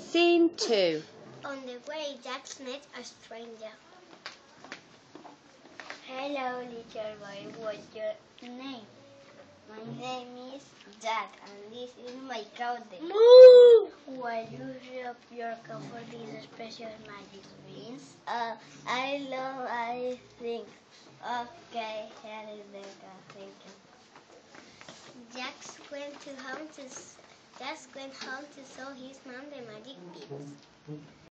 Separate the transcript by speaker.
Speaker 1: Scene 2.
Speaker 2: On the way, Jack met a stranger. Hello, little boy. What's your name? My name is Jack, and this is my cow. Moo! Why you rub your cow for these special magic beans? I think. Okay, here is the cow. Thank you. Jack went home to show his mom the magic beans.